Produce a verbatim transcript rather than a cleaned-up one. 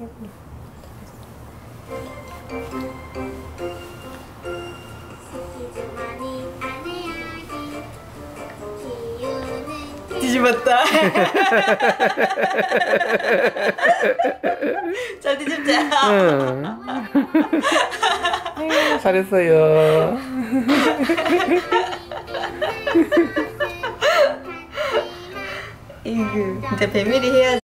뒤집었다. 잘 뒤집자. 응. 잘했어요. 이거 이제 배밀이 해야지.